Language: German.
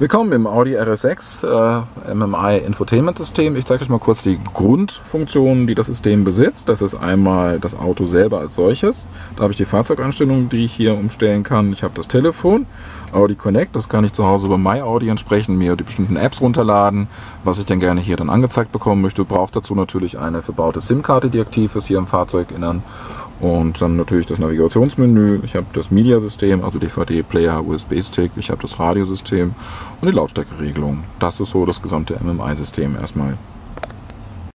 Willkommen im Audi RS6 MMI Infotainment System. Ich zeige euch mal kurz die Grundfunktionen, die das System besitzt. Das ist einmal das Auto selber als solches. Da habe ich die Fahrzeugeinstellungen, die ich hier umstellen kann. Ich habe das Telefon, Audi Connect. Das kann ich zu Hause über MyAudi entsprechend mir die bestimmten Apps runterladen, was ich dann gerne hier dann angezeigt bekommen möchte. Braucht dazu natürlich eine verbaute SIM-Karte, die aktiv ist hier im Fahrzeuginnern. Und dann natürlich das Navigationsmenü. Ich habe das Media-System, also DVD-Player, USB-Stick. Ich habe das Radiosystem und die Lautstärkeregelung. Das ist so das gesamte MMI-System erstmal.